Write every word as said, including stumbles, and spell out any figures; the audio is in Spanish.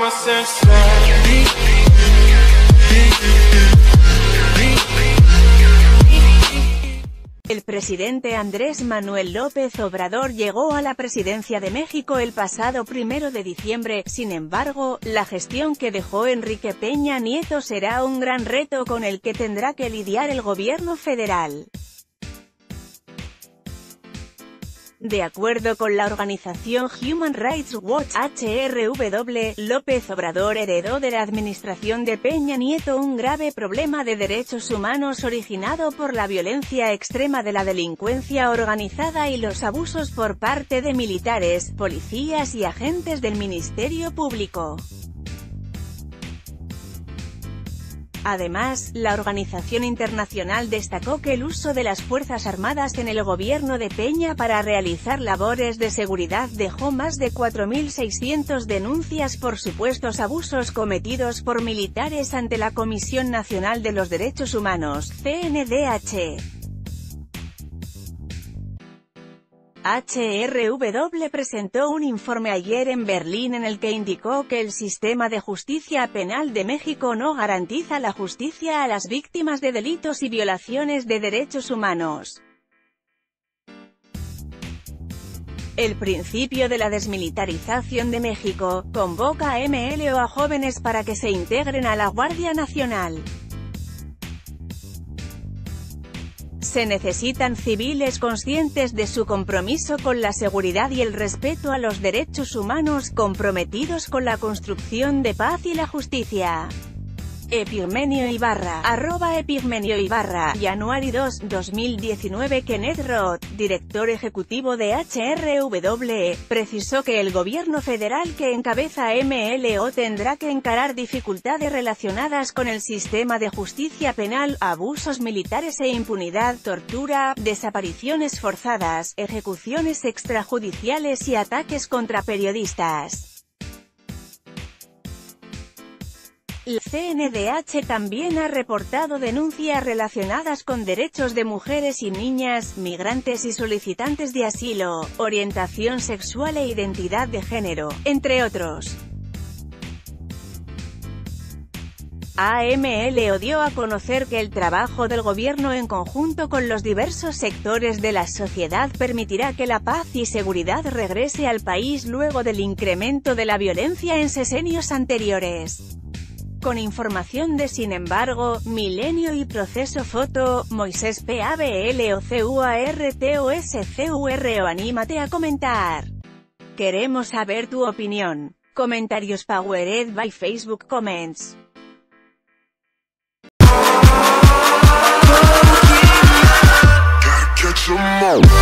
El presidente Andrés Manuel López Obrador llegó a la presidencia de México el pasado primero de diciembre, sin embargo, la gestión que dejó Enrique Peña Nieto será un gran reto con el que tendrá que lidiar el gobierno federal. De acuerdo con la organización Human Rights Watch H R W, López Obrador heredó de la administración de Peña Nieto un grave problema de derechos humanos originado por la violencia extrema de la delincuencia organizada y los abusos por parte de militares, policías y agentes del Ministerio Público. Además, la organización internacional destacó que el uso de las Fuerzas Armadas en el gobierno de Peña para realizar labores de seguridad dejó más de cuatro mil seiscientas denuncias por supuestos abusos cometidos por militares ante la Comisión Nacional de los Derechos Humanos, C N D H. H R W presentó un informe ayer en Berlín en el que indicó que el sistema de justicia penal de México no garantiza la justicia a las víctimas de delitos y violaciones de derechos humanos. El principio de la desmilitarización de México convoca a M L O a jóvenes para que se integren a la Guardia Nacional. Se necesitan civiles conscientes de su compromiso con la seguridad y el respeto a los derechos humanos, comprometidos con la construcción de paz y la justicia. Epigmenio Ibarra, arroba Epigmenio Ibarra, January dos, dos mil diecinueve. Kenneth Roth, director ejecutivo de H R W, precisó que el gobierno federal que encabeza M L O tendrá que encarar dificultades relacionadas con el sistema de justicia penal, abusos militares e impunidad, tortura, desapariciones forzadas, ejecuciones extrajudiciales y ataques contra periodistas. La C N D H también ha reportado denuncias relacionadas con derechos de mujeres y niñas, migrantes y solicitantes de asilo, orientación sexual e identidad de género, entre otros. A M L O dio a conocer que el trabajo del gobierno en conjunto con los diversos sectores de la sociedad permitirá que la paz y seguridad regrese al país luego del incremento de la violencia en sesenios anteriores. Con información de Sin embargo, Milenio y Proceso Foto, Moisés P A B L O C U A R T O S C U R O anímate a comentar. Queremos saber tu opinión. Comentarios powered by Facebook Comments. Gotta catch 'em all.